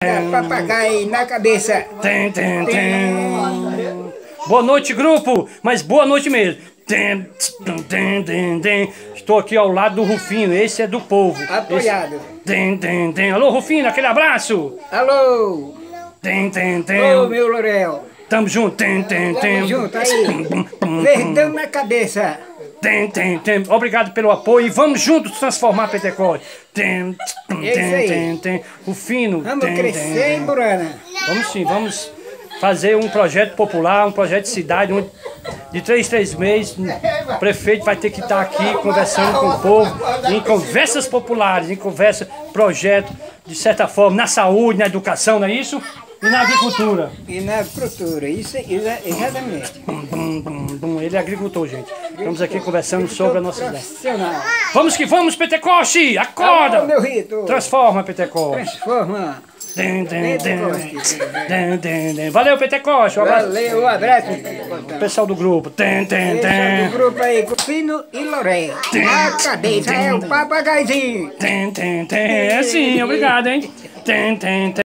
Papagaio na cabeça. Boa noite, grupo, mas boa noite mesmo. Estou aqui ao lado do Rufino, esse é do povo. Apoiado. Alô, Rufino, aquele abraço. Alô. Ô, meu Lorel. Tamo junto. Tamo junto aí. Verdão na cabeça. Obrigado pelo apoio e vamos juntos transformar Pentecoste. Rufino. Vamos crescer, hein, Burana? Vamos sim, vamos fazer um projeto popular, um projeto de cidade, de 3 meses. O prefeito vai ter que estar aqui conversando com o povo, em conversas populares, em conversa, projeto, de certa forma, na saúde, na educação, não é isso? E na agricultura. E na agricultura, isso exatamente. Ele é agricultor, gente. Estamos aqui conversando sobre a nossa cidade. Profissional. Vamos que vamos, Pentecoste! Acorda! Alô, meu Rito. Transforma, Pentecoste! Transforma. Valeu, Pentecoste! Um abraço. Valeu, um abraço. Pessoal do grupo. Pessoal do grupo aí, Rufino e Lorel. A cabeça é o papagaizinho. É sim, obrigado, hein?